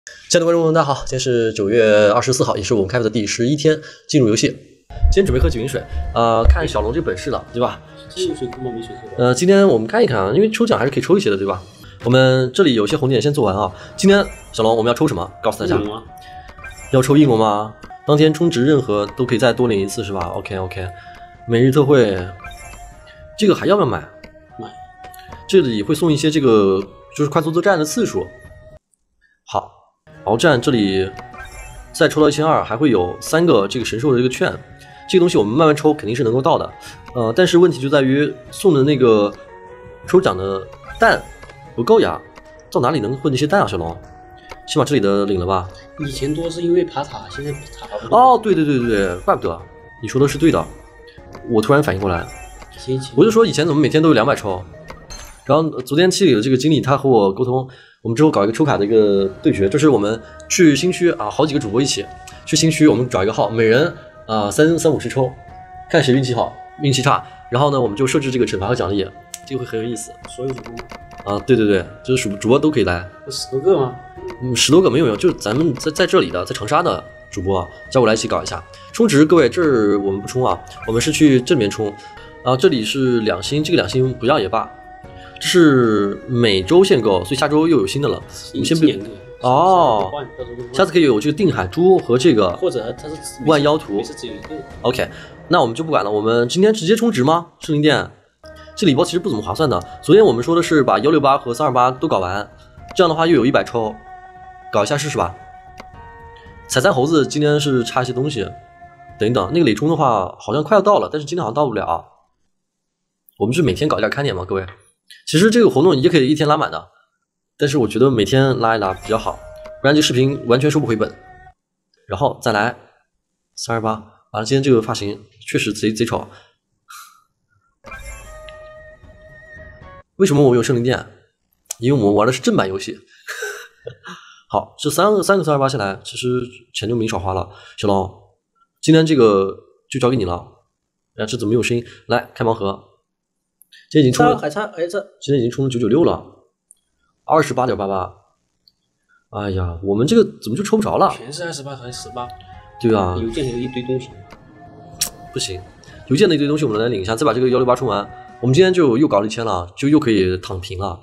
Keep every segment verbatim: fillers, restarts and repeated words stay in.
亲爱的观众，大家好，今天是九月二十四号，也是我们开服的第十一天，进入游戏。今天准备喝九云水，呃，看小龙这本事了，对吧？ 这有水库吗？没水库。 呃，今天我们看一看啊，因为抽奖还是可以抽一些的，对吧？我们这里有些红点先做完啊。今天小龙我们要抽什么？告诉大家。要抽应龙吗？当天充值任何都可以再多领一次，是吧 ？OK OK。每日特惠，这个还要不要买？ 买。 这里会送一些这个就是快速作战的次数。好，鏖战这里再抽到一千二，还会有三个这个神兽的这个券。这个东西我们慢慢抽肯定是能够到的，呃，但是问题就在于送的那个抽奖的蛋不够呀，到哪里能混这些蛋啊？小龙，先把这里的领了吧。 以前多是因为爬塔，现在塔不多。 哦，对对对对对，怪不得你说的是对的，我突然反应过来，我就说以前怎么每天都有两百抽，然后昨天期里的这个经理他和我沟通，我们之后搞一个抽卡的一个对决，就是我们去新区啊，好几个主播一起去新区，我们找一个号，每人啊、呃、三三五十抽，看谁运气好，运气差，然后呢我们就设置这个惩罚和奖励，这个会很有意思。 所有主播啊，对对对，就是主主播都可以来， 十多个吗？ 嗯，十多个没有没有，就咱们在在这里的，在长沙的主播叫过来一起搞一下充值。各位，这儿我们不充啊，我们是去这里面充啊。这里是两星，这个两星不要也罢，这是每周限购，所以下周又有新的了。我们先不哦，下次可以有这个定海珠和这个， 或者它是万妖图， 是只有一个。 OK， 那我们就不管了，我们今天直接充值吗？圣灵殿这礼包其实不怎么划算的。昨天我们说的是把一六八和三二八都搞完，这样的话又有一百抽，搞一下试试吧。彩三猴子今天是差一些东西，等一等，那个累充的话好像快要到了，但是今天好像到不了。我们是每天搞一点看点嘛，各位。其实这个活动也可以一天拉满的，但是我觉得每天拉一拉比较好，不然这视频完全收不回本。然后再来三二八，完了，今天这个发型确实贼贼丑。为什么我们有圣灵殿？因为我们玩的是正版游戏。好，这三个三个三二八下来，其实钱就没少花了。小龙，今天这个就交给你了。哎，这怎么没有声音？来开盲盒，今天已经充了， 还差还差， 今天已经充了九九六了，二十八点八八。哎呀，我们这个怎么就抽不着了？ 全是二十八还是十八？ 对啊， 邮件还有一堆东西， 不行，邮件的一堆东西我们来领一下，再把这个幺六八充完。我们今天就又搞了一千了，就又可以躺平了。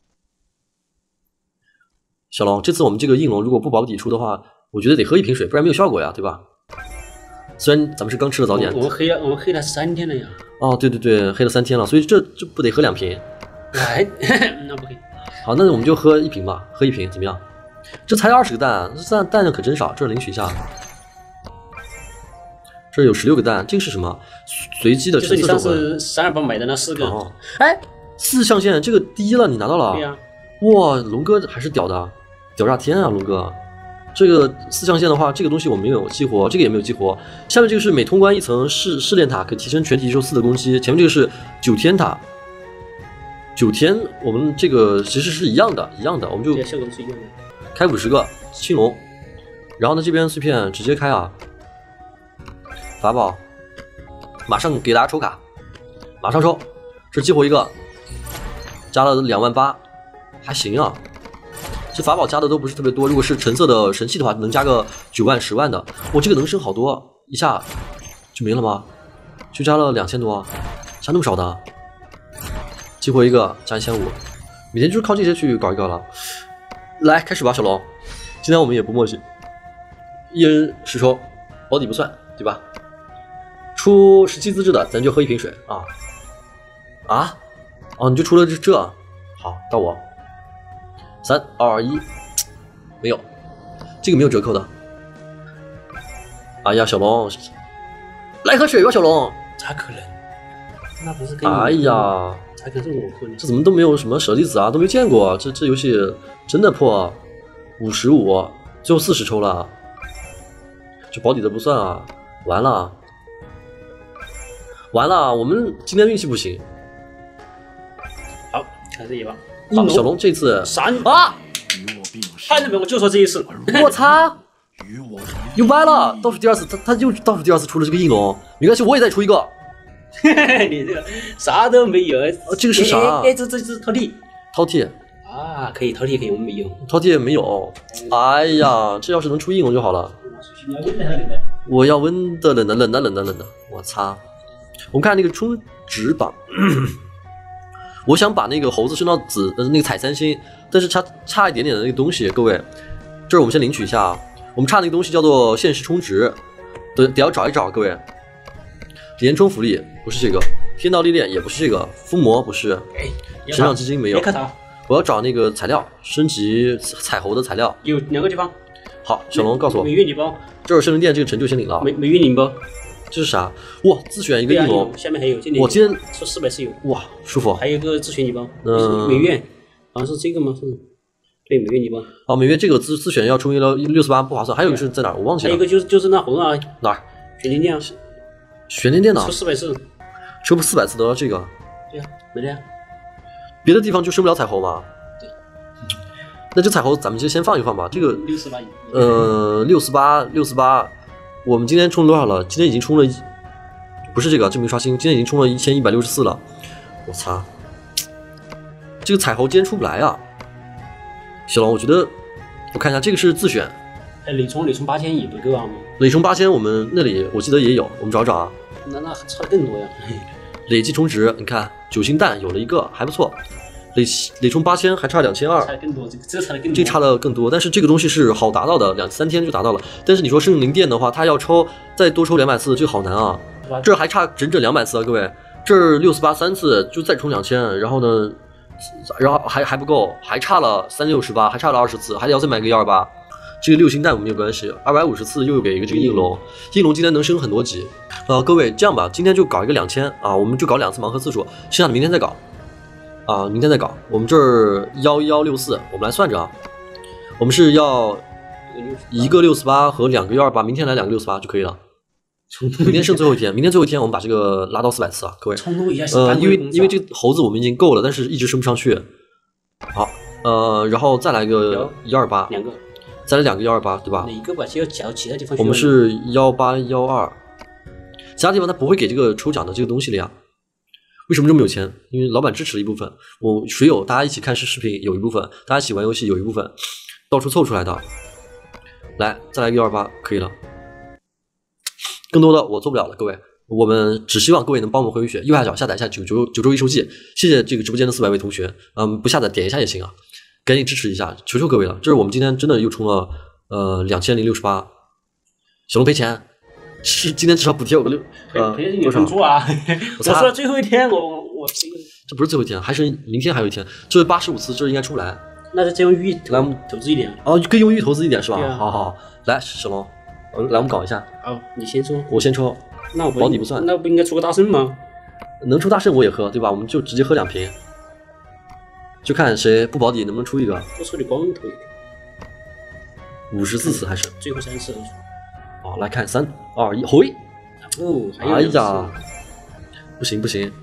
小龙，这次我们这个应龙如果不保底出的话，我觉得得喝一瓶水，不然没有效果呀，对吧？虽然咱们是刚吃了早点， 我们黑了，我们黑了三天了呀。 哦，对对对，黑了三天了，所以这这不得喝两瓶？ 哎，那不可以。 好，那我们就喝一瓶吧，喝一瓶怎么样？这才二十个蛋，这蛋蛋量可真少。这儿领取一下，这儿有十六个蛋，这个是什么？随机的橙色手环。 就是你上次三二八买的那四个。 哦，哎，四象限这个第一了，你拿到了？ 对呀。 哇，龙哥还是屌的，屌炸天啊，龙哥！这个四象限的话，这个东西我没有激活，这个也没有激活。下面这个是每通关一层试试炼塔，可提升全体受四的攻击。前面这个是九天塔，九天我们这个其实是一样的，一样的，我们就效果是一样的。 开五十个青龙，然后呢这边碎片直接开啊，法宝，马上给大家抽卡，马上抽，这激活一个，加了两万八，还行啊。这法宝加的都不是特别多，如果是橙色的神器的话，能加个九万、十万的。我这个能升好多，一下就没了吗？就加了两千多，加那么少的，激活一个加一千五，每天就是靠这些去搞一搞了。来，开始吧，小龙。今天我们也不墨迹，一人十抽，保底不算，对吧？出十七资质的，咱就喝一瓶水啊啊！哦，你就出了这这，好，到我。三二一，没有，这个没有折扣的。哎呀，小龙，来喝水吧，小龙。 咋可能？那不是跟哎呀， 咋可能是我喝呢？ 这怎么都没有什么舍利子啊，都没见过。这这游戏真的破五十五，最后四十抽了，这保底的不算啊，完了，完了，我们今天运气不行。 好，开始一把。 好，小龙这次闪啊！ 看到没？我就说这一次。 我操！又歪了，倒数第二次，他他又倒数第二次出了这个应龙，没关系，我也再出一个。 你这个啥都没有。 呃，这个是啥？ 哎，这这这饕餮。 饕餮。 啊，可以饕餮可以，我们没有。 饕餮没有。哎呀，这要是能出应龙就好了。我要温的冷的冷的冷的冷的，我擦！我们看那个充值榜，我想把那个猴子升到紫，呃，那个彩三星，但是差差一点点的那个东西，各位，这儿我们先领取一下啊。我们差那个东西叫做限时充值，得得要找一找，各位。连充福利不是这个，天道历练也不是这个，附魔不是，成长基金没有。我要找那个材料，升级彩猴的材料。 有两个地方。 好，小龙告诉我。 美月礼包。 这是圣灵殿这个成就先领了。 美美月礼包。 这是啥？哇，自选一个应龙、 啊，下面还有。 我今天出四百是有。 哇，舒服。 还有一个自选礼包。嗯。美月，好像是这个吗？是。对，美月礼包。 哦，美月这个自自选要充一了六十八不划算，还有一个是在哪儿？我忘记了。 还有一个就是就是那红啊。 哪儿？ 玄天殿啊。 玄天殿呢？ 出四百次。 出四百次得到这个。 对呀，没了呀。 别的地方就升不了彩猴吗？对。那这彩猴咱们就先放一放吧。这个六十八。 呃，六十八，六十八。我们今天充了多少了？今天已经充了，不是这个证明刷新，今天已经充了一千一百六十四了。我擦，这个彩猴今天出不来啊！小龙，我觉得我看一下，这个是自选。 哎，累充累充八千也不够啊吗？ 累充八千，我们那里我记得也有，我们找找啊。 那那差的更多呀！ 累计充值，你看九星蛋有了一个，还不错。累累充八千，还差两千二， 差的更多，这个这差的更多， 这差的更多。但是这个东西是好达到的，两三天就达到了。但是你说圣灵殿的话，它要抽再多抽两百次，这个好难啊！这还差整整两百次啊，各位，这儿六十八三次就再充两千，然后呢，然后还还不够，还差了三六十八，还差了二十次，还得要再买个一二八。这个六星蛋我们没有关系，二百五十次又给一个这个应龙，应龙今天能升很多级。呃，各位这样吧，今天就搞一个两千啊，我们就搞两次盲盒次数，剩下的明天再搞。啊，明天再搞。我们这儿幺幺六四，我们来算着啊，我们是要一个六四八和两个幺二八，明天来两个六四八就可以了。明天剩最后一天，明天最后一天我们把这个拉到四百次啊，各位。呃，因为因为这个猴子我们已经够了，但是一直升不上去。好，呃，然后再来个幺二八， 两个， 再来两个幺二八，对吧？ 哪一个吧？其他其他地方我们是幺八幺二，其他地方他不会给这个抽奖的这个东西的呀。为什么这么有钱？因为老板支持了一部分，我水友大家一起看视视频有一部分，大家一起玩游戏有一部分，到处凑出来的。来，再来一个幺二八，可以了。更多的我做不了了，各位，我们只希望各位能帮我们回回血，右下角下载一下九九九州一周记，谢谢这个直播间的四百位同学，嗯，不下载点一下也行啊，赶紧支持一下，求求各位了。这是我们今天真的又充了呃两千零六十八，小龙赔钱。是今天至少补贴我个六呃多少？ 做啊！我说了最后一天，我我这不是最后一天，还是明天还有一天，这是八十五次，这应该出不来。 那就再用玉来投资一点哦，可以用玉投资一点是吧？好好好，来小龙，来我们搞一下。 好，你先抽， 我先抽。 那我保底不算， 那不应该出个大圣吗？ 能出大圣我也喝，对吧？我们就直接喝两瓶，就看谁不保底能不能出一个。 多抽点光头一点。 五十四次还是？ 最后三次。 好，来看三二一，回！ 哦， 哎呀，不行不行，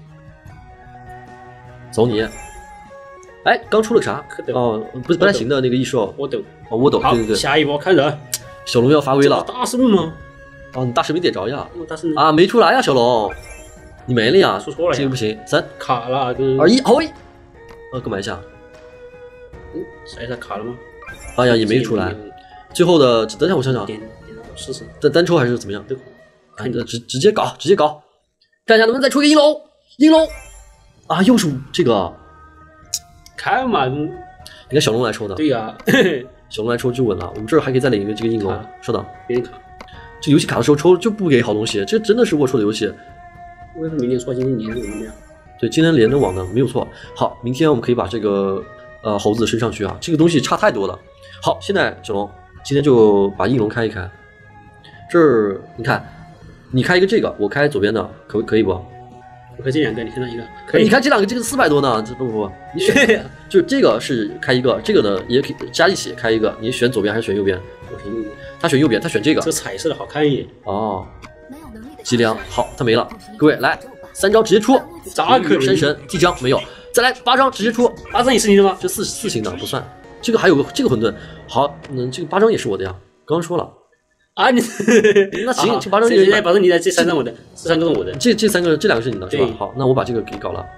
走你！哎，刚出了啥？哦，不不太行的那个异兽， 我抖， 哦，我抖，对对对。 下一波看人， 小龙要发威了。 大圣吗？ 哦，你大圣没点着呀？ 大圣啊，没出来呀，小龙，你没了呀？ 说错了， 这个不行，三卡了，跟二一，回！啊，干嘛一下？ 嗯，啥一下卡了吗？ 哎呀，也没出来。最后的，等一下我想想。 试试， 单单抽还是怎么样？看着直直接搞，直接搞，看一下能不能再出一个应龙，应龙啊，又是这个， 看嘛， 你看小龙来抽的， 对呀、啊， 小龙来抽就稳了。我们这儿还可以再领一个这个应龙，稍等， 别人卡， 这游戏卡的时候抽就不给好东西，这真的是龌龊的游戏。 为什么明天说今天连着网的呀？ 对，今天连着网的没有错。好，明天我们可以把这个呃猴子升上去啊，这个东西差太多了。好，现在小龙今天就把应龙开一开。这儿你看，你开一个这个，我开左边的，可可以不？ 我开这两个，你看到一个， 可以。你看这两个，这个四百多呢，这不不，你选，就这个是开一个，这个呢也可以加一起开一个，你选左边还是选右边？ 我选右边。 他选右边，他选这个。 这彩色的好看一点。 哦，脊梁好，他没了。各位来，三招直接出， 咋可能？ 山神地章没有，再来八张直接出。 八张也是你的吗？ 这四四星的不算，这个还有个这个混沌，好，嗯，这个八张也是我的呀，刚刚说了。 啊，你那行，这八张现在保证你的这三张我的，这三个是我的， 这这三个这两个是你的，是吧？好，那我把这个给搞了，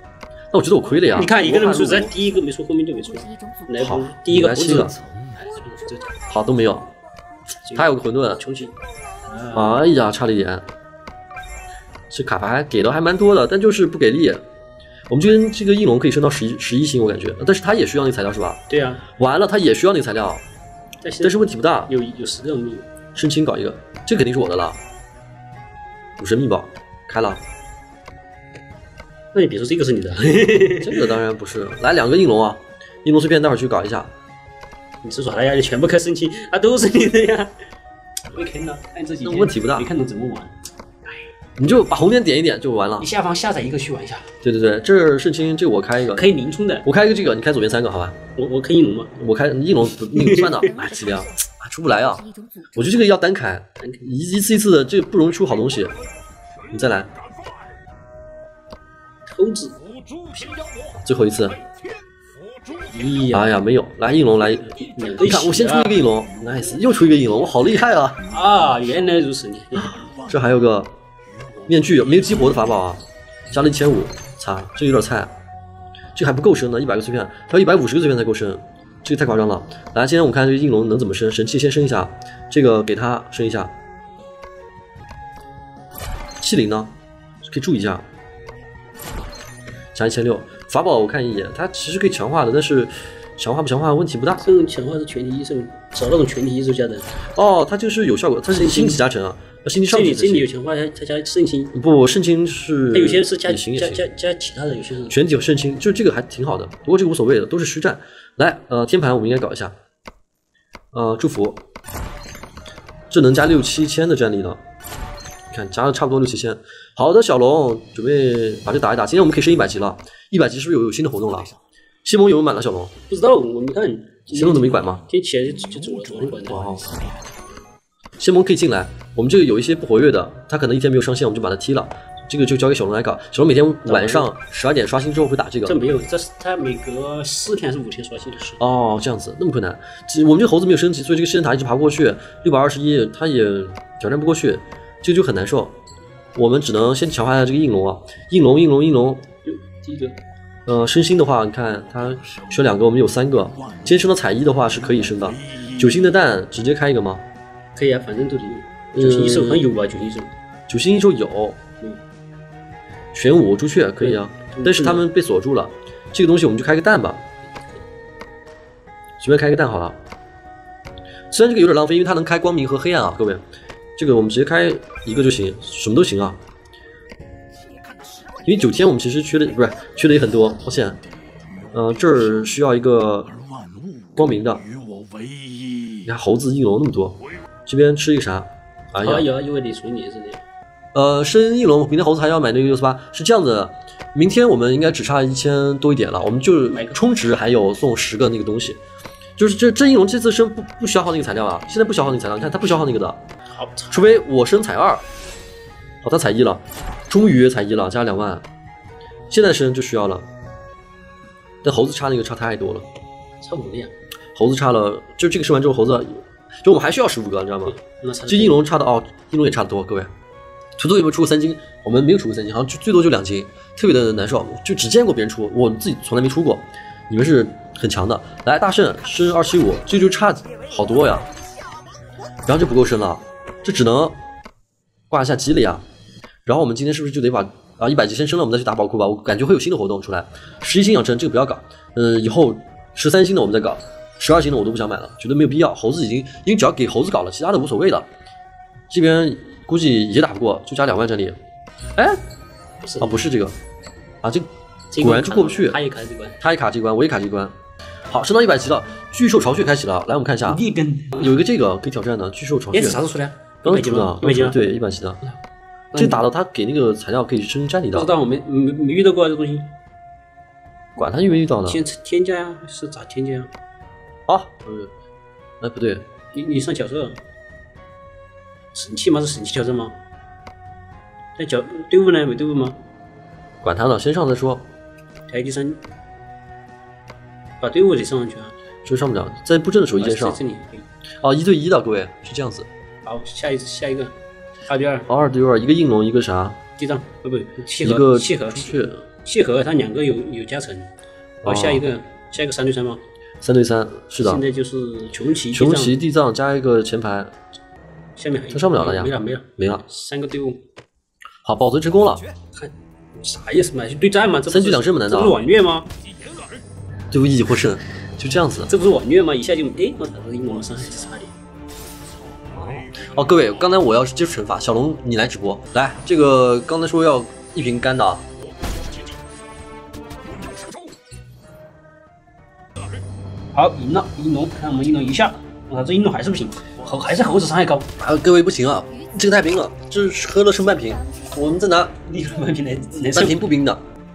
那我觉得我亏了呀。 你看一个人没出， 在咱第一个没出，后面就没出。来， 好， 第一个来七个， 这好都没有。他有个混沌， 重启。 哎呀，差了一点。这卡牌给的还蛮多的，但就是不给力。我们这边这个翼龙可以升到十一十一星，我感觉，但是他也需要那个材料是吧？ 对啊。 完了，他也需要那个材料， 但但是问题不大。 有有十个没有。 申请搞一个，这肯定是我的了。武神秘宝开了。 那你别说这个是你的， 这个当然不是。来两个翼龙啊，翼龙碎片待会儿去搞一下。 你是耍他呀？你全部开申请啊，都是你的呀。没看到，按这几天问题不大， 没看懂怎么玩。 你就把红点点一点就完了。 你下方下载一个去玩一下。 对对对，这圣青，这个我开一个， 可以零充的。 我开一个这个，你开左边三个，好吧？ 我我开翼龙嘛， 我开翼龙那个不算的，哎，质量啊出不来啊！我觉得这个要单开，一一次一次的，这个不容易出好东西。你再来， 偷子， 最后一次。 咦呀， 哎呀，没有，来翼龙来，你看我先出一个翼龙 ，nice， 又出一个翼龙，我好厉害啊！ 啊，原来如此，你这还有个面具，没有激活的法宝啊，加了一千五，擦，这有点菜，这还不够升呢，一百个碎片，还有一百五十个碎片才够升，这个太夸张了。来，今天我们看这个翼龙能怎么升，神器先升一下，这个给他升一下，气灵呢，可以注意一下，加一千六。法宝我看一眼，它其实可以强化的，但是强化不强化问题不大。 这种强化是全体异兽，找那种全体异兽加的。 哦，它就是有效果，它是星级加成啊，星级上去的。 这里这里有强化，它加圣青。 不，圣青是。 它有些是加行加加加其他的，有些是。 全体有圣青，就这个还挺好的，不过这个无所谓的，都是虚战。来，呃，天盘我们应该搞一下，呃，祝福，这能加六七千的战力了。你看加了差不多六七千。好的，小龙准备把这打一打。今天我们可以升一百级了，一百级是不是有有新的活动了？西蒙有没有满了？小龙不知道，我没看。 西蒙都没管吗？ 今天起来就就昨天管的。 哦，西蒙可以进来。我们这个有一些不活跃的，他可能一天没有上线，我们就把他踢了。这个就交给小龙来搞。小龙每天晚上十二点刷新之后会打这个。 这没有，这是他每隔四天还是五天刷新的事。 哦，这样子那么困难。我们这个猴子没有升级，所以这个仙人塔一直爬不过去，六百二十一，他也挑战不过去，这个就很难受。我们只能先强化一下这个应龙啊，应龙应龙应龙。 第一个， 呃，升星的话，你看它选两个，我们有三个。今天升到彩一的话是可以升的。九星的蛋直接开一个吗？ 可以啊，反正都得用。九星一兽好像有吧？九星一兽， 九星一兽有。 嗯。 玄武朱雀可以啊，但是他们被锁住了。这个东西我们就开个蛋吧，随便开个蛋好了。虽然这个有点浪费，因为它能开光明和黑暗啊，各位。这个我们直接开一个就行，什么都行啊。因为九天我们其实缺的不是缺的也很多，抱歉。呃，这儿需要一个光明的。你看猴子翼龙那么多，这边吃一个啥？哎呀， 有啊，因为你属你是这样。 呃，升翼龙，明天猴子还要买那个六四八，是这样子的。明天我们应该只差一千多一点了，我们就充值还有送十个那个东西。就是这真翼龙这次升不不消耗那个材料啊，现在不消耗那个材料，你看它不消耗那个的。除非我升彩二，好，他彩一了，终于彩一了，加两万，现在升就需要了。但猴子差那个差太多了， 差五个呀。 猴子差了，就这个升完之后，猴子就我们还需要十五个，你知道吗？这翼龙差的哦，翼龙也差得多，各位。图图有没有出过三金？我们没有出过三金，好像就最多就两金，特别的难受，就只见过别人出，我自己从来没出过。你们是很强的，来大圣升二七五，这就差好多呀，然后就不够升了。这只能挂一下机了呀，然后我们今天是不是就得把啊一百级先升了，我们再去打宝库吧？我感觉会有新的活动出来。十一星养成这个不要搞，嗯、呃，以后十三星的我们再搞，十二星的我都不想买了，觉得没有必要。猴子已经因为只要给猴子搞了，其他的无所谓的。这边估计也打不过，就加两万战力。哎， 不是啊，不是这个啊，这果然就过不去。 他也卡这关， 他也卡这关，我也卡这关。好，升到一百级了，巨兽巢穴开启了。来，我们看一下， 一根有一个这个可以挑战的巨兽巢穴。 哎，啥时候出来？ 刚出的， 一百级吗？ 对，一百级的。这打到他给那个材料可以升战力的。 不知道，我没没没遇到过这东西。 管他有没有遇到呢？ 添添加呀，是咋添加呀？ 啊，嗯，哎不对， 你你上角色，神器吗？是神器挑战吗？在角队伍呢？没队伍吗？ 管他呢，先上再说。 台第三，把队伍得上上去啊。 这上不了，在布阵的时候一键上。 这里。 哦，一对一的，各位是这样子。 好，下一下一个，二对二。 哦，二对二，一个应龙，一个啥？ 地藏，不不，契合，一个契合， 去契合，它两个有有加成。然后下一个、哦、下一个三对三吗？ 三对三，是的。 现在就是穷奇、 穷奇、地藏加一个前排， 下面还有它上不了了呀， 没了没了没了， 三个队伍。 好，保存成功了。 看啥意思嘛？对战吗？这三局两胜吗？难道这不是网虐吗？ 队伍一级获胜，就这样子。 这不是网虐吗？一下就哎，我操，这英龙伤害差点。 哦，各位，刚才我要是接触惩罚，小龙你来直播，来，这个刚才说要一瓶干的啊。 好，赢了，英龙，看我们英龙一下，我操，这英龙还是不行，猴还是猴子伤害高。 啊，各位不行啊，这个太冰了，这是喝了剩半瓶，我们再拿立刻半瓶来来半瓶不冰的。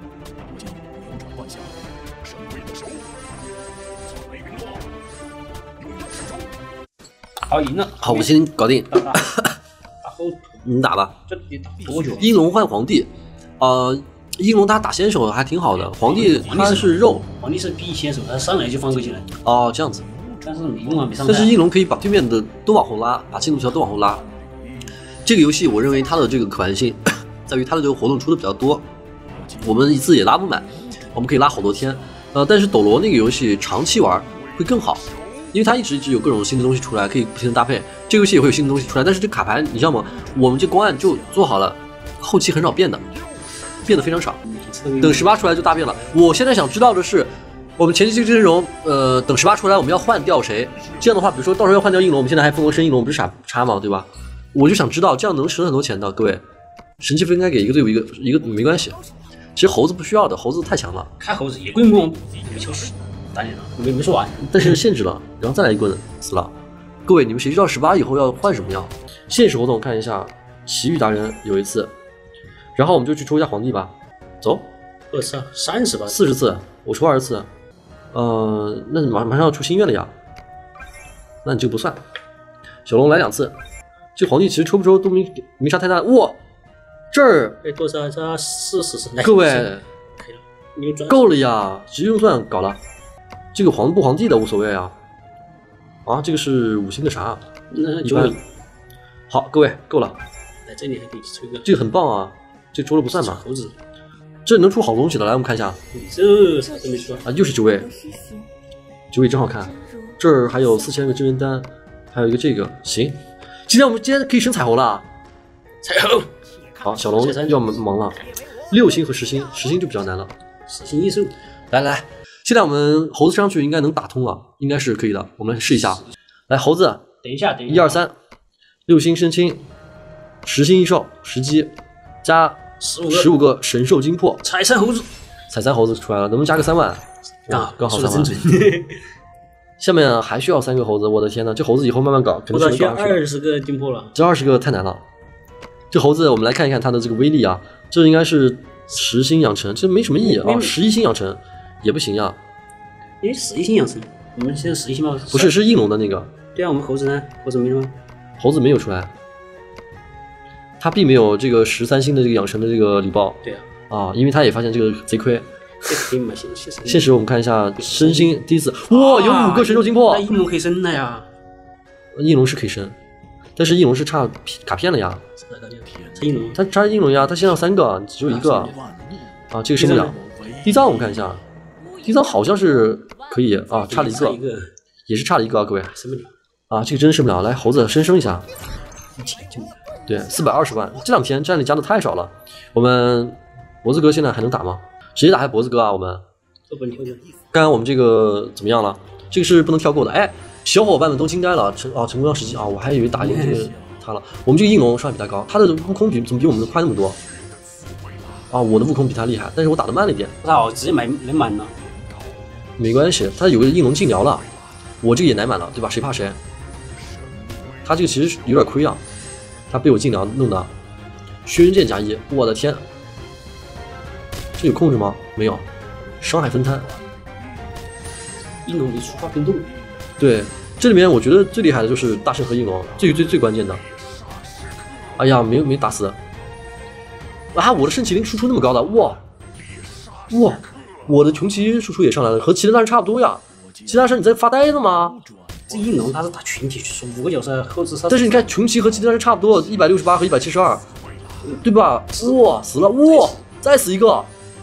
好，赢了。 好，我先搞定。 打打打后， 你打吧。 这得打多久？ 英龙换皇帝，呃，英龙他打先手还挺好的，皇帝他是肉， 皇帝是逼先手，他上来就放个进来。 哦，这样子。 但是没用啊，没上。 但是英龙可以把对面的都往后拉，把进度条都往后拉。这个游戏我认为它的这个可玩性在于它的这个活动出的比较多，我们一次也拉不满，我们可以拉好多天。呃，但是斗罗那个游戏长期玩会更好。因为它一直一直有各种新的东西出来，可以不停的搭配。这个游戏也会有新的东西出来，但是这卡牌你知道吗？我们这公案就做好了，后期很少变的，变得非常少。等十八出来就大变了。我现在想知道的是，我们前期这个阵容，呃，等十八出来我们要换掉谁？这样的话，比如说到时候要换掉应龙，我们现在还疯狂升应龙，不是傻叉吗？对吧？我就想知道，这样能省很多钱的。各位，神奇分该给一个队伍一个一个没关系。其实猴子不需要的，猴子太强了。 开猴子也棍棍，没球死。打脸了，没没说完， 但是限制了，然后再来一棍死了。各位，你们谁知道十八以后要换什么呀？现实活动看一下，奇遇达人有一次，然后我们就去抽一下皇帝吧。走， 二十三十吧， 四十次，我抽二十次。呃，那马马上要出心愿了呀，那你这个不算。小龙来两次，这皇帝其实抽不抽都没没啥太大。哇，这儿哎多少加四十四， 各位够了呀，直接用钻搞了。这个皇不皇帝的无所谓啊，啊，这个是五星的啥？ 那一般。好，各位够了。 来这里还可以抽一个， 这个很棒啊，这抽了不算吧？ 猴子， 这能出好东西的，来我们看一下。 这啥都没出啊，又是九位，九位真好看。这儿还有四千个真人单，还有一个这个，行。今天我们今天可以升彩虹了， 彩虹。 好，小龙要忙了，六星和十星，十星就比较难了。 十星一术， 来来。现在我们猴子上去应该能打通了，应该是可以的。我们试一下，来猴子， 等一下，等一下， 一二三，六星升清，十星一兽，十击加十五十五个神兽精魄， 彩三猴子， 彩三猴子出来了，能不能加个三万？ 啊， 刚好三万。下面还需要三个猴子，我的天呐，这猴子以后慢慢搞，肯定是能搞上去。 二十个精魄了， 这二十个太难了。这猴子我们来看一看它的这个威力啊，这应该是十星养成，这没什么意义啊，十一星养成。也不行呀， 诶，十一星养成，我们现在十一星吗？ 不是，是应龙的那个。 对啊，我们猴子呢？猴子没了吗？ 猴子没有出来，他并没有这个十三星的这个养成的这个礼包。 对啊， 啊，因为他也发现这个贼亏。 这可以买现现实。 现实我们看一下，升星第一次，哇，有五个神兽精魄。 那应龙可以升了呀。 应龙是可以升，但是应龙是差卡片了呀。 差应龙， 他差应龙呀，他现在要三个，只有一个。啊，这个升不了。地藏我们看一下。地藏好像是可以啊，差了一个，也是差了一个啊，各位， 升不了啊，这个真升不了。来，猴子升升一下，对，四百二十万，这两天战力加的太少了。我们脖子哥现在还能打吗？直接打开脖子哥啊！我们刚刚我们这个怎么样了？这个是不能跳过的。哎，小伙伴们都惊呆了，成啊成功要十级啊！我还以为打赢这个他了。我们这个应龙伤害比他高，他的悟空比怎么比我们的快那么多？啊，我的悟空比他厉害，但是我打的慢了一点。 那我直接买买满了。 没关系，他有个应龙尽疗了，我这个也奶满了，对吧？谁怕谁？他这个其实有点亏啊，他被我尽疗弄的。轩辕剑加一，我的天，这有控制吗？没有，伤害分摊。 应龙离触发变动。 对，这里面我觉得最厉害的就是大圣和应龙，最最最关键的。哎呀，没没打死。啊，我的圣麒麟输出那么高的，哇哇！我的穷奇输出也上来了，和齐天大圣差不多呀。齐天大圣你在发呆呢吗？ 这应龙他是打群体去五个角色后置杀， 但是你看穷奇和齐天大圣差不多，一百六十八和一百七十二，对吧？哇，死了，哇，再死一个，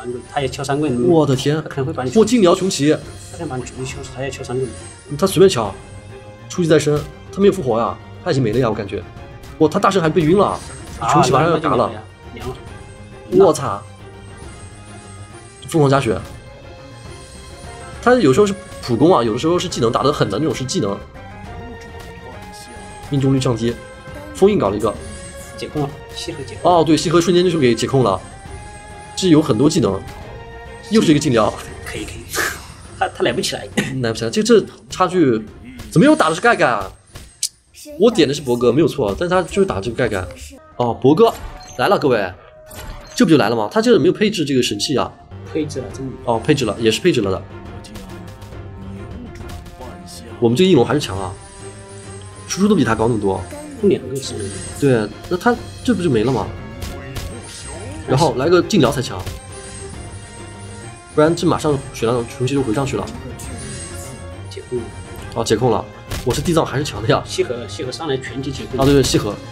三个，他要敲三个人， 我的天他！可能会把你， 我尽聊穷奇， 他想把你全部敲死，他要敲三个人。 他随便敲，出去再生，他没有复活呀，他已经没了呀，我感觉。哇，他大圣还被晕了，穷奇马上要嘎了， 凉了， 我操！疯狂加血，他有时候是普攻啊，有的时候是技能打得狠的那种是技能，命中率降低，封印搞了一个， 解控了，西河解控。 哦对，西河瞬间就给解控了，这有很多技能，又是一个禁疗， 可以可以，他他来不起来， 来不起来，这这差距，怎么又打的是盖盖啊？我点的是博哥没有错，但是他就是打这个盖盖。哦，博哥来了，各位，这不就来了吗？他这没有配置这个神器啊。 配置了，真的。 哦，配置了，也是配置了的。我们这个翼龙还是强啊，输出都比他高那么多。 两个是。 对，那他这不就没了吗？然后来个禁疗才强，不然这马上血量穷奇就回上去了。 解控了。 哦，解控了。我是地藏还是强的呀？ 西河，西河上来全击解控。 啊，对对，西河。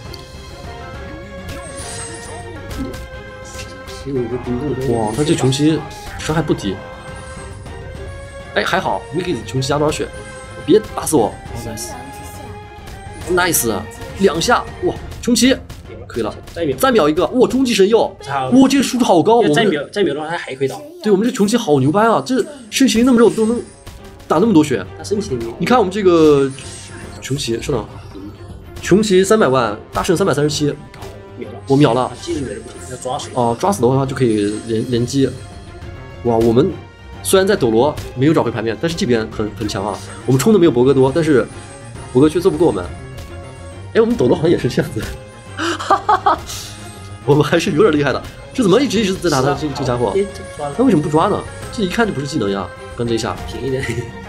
哇，他这穷奇伤害不低。哎，还好没给穷奇加多少血，别打死我。哦、nice，nice， nice， 两下，哇，穷奇可以了， 再秒， 再秒一个，哇，终极神药，哇，这个输出好高。 再秒，再秒的话他还可以打。 对我们这穷奇好牛掰啊，这圣麒麟那么肉都能打那么多血。 他圣麒麟， 你看我们这个穷奇，稍等，穷奇三百万，大圣三百三十七。我秒了， 要抓死哦，抓死的话就可以连连击。哇，我们虽然在斗罗没有找回牌面，但是这边很很强啊。我们冲的没有博哥多，但是博哥却做不过我们。哎，我们斗罗好像也是这样子，哈哈哈，我们还是有点厉害的。这怎么一直一直在打他这这家伙？他为什么不抓呢？这一看就不是技能呀！刚这一下便宜的。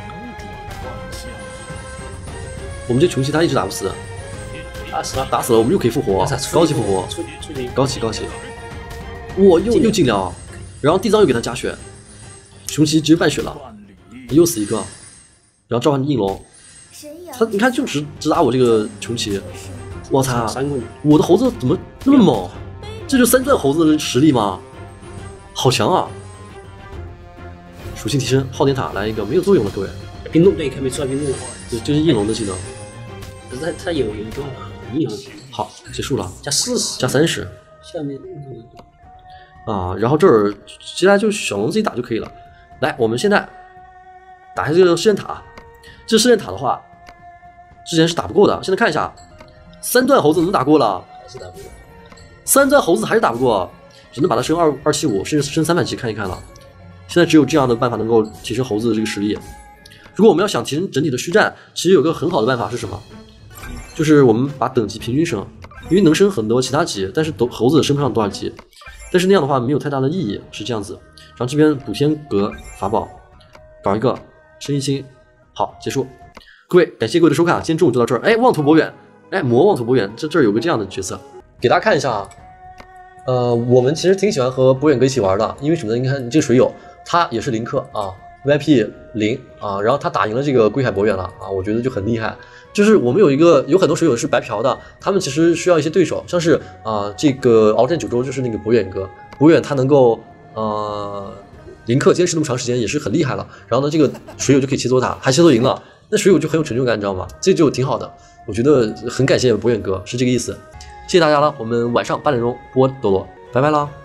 我们这穷奇他一直打不死。 打死了， 打死了，我们又可以复活，高级复活，高级高级。哇，又又禁疗，然后地藏又给他加血，穷奇直接半血了，又死一个，然后召唤应龙，他你看就直直打我这个穷奇，我操，我的猴子怎么那么猛？这就三钻猴子的实力吗？好强啊！属性提升，昊天塔来一个没有作用的各位， 冰冻对，看没出来冰冻， 对，这是应龙的技能， 可是他他有有一个。 好，结束了， 加四十， 加三十。 下面啊，然后这儿接下来就小龙自己打就可以了。来，我们现在打一下这个试验塔。这试验塔的话，之前是打不过的。现在看一下，三段猴子能打过了， 还是打不过。 三段猴子还是打不过，只能把它升二二七五，甚至升三百级看一看了。现在只有这样的办法能够提升猴子的这个实力。如果我们要想提升整体的虚战，其实有个很好的办法是什么？就是我们把等级平均升，因为能升很多其他级，但是猴子升不上多少级，但是那样的话没有太大的意义，是这样子。然后这边补天阁法宝，搞一个升一星，好，结束。各位，感谢各位的收看，今天中午就到这儿。哎，妄图博远，哎，魔望图博远，这这儿有个这样的角色，给大家看一下啊。呃，我们其实挺喜欢和博远哥一起玩的，因为什么呢？你看你这个水友，他也是零氪啊 ，V I P 零啊，然后他打赢了这个归海博远了啊，我觉得就很厉害。就是我们有一个有很多水友是白嫖的，他们其实需要一些对手，像是啊、呃、这个鏖战九州就是那个博远哥，博远他能够呃零氪坚持那么长时间也是很厉害了。然后呢，这个水友就可以切磋他，还切磋赢了，那水友就很有成就感，你知道吗？这就挺好的，我觉得很感谢博远哥，是这个意思。谢谢大家了，我们晚上八点钟播斗罗，拜拜啦。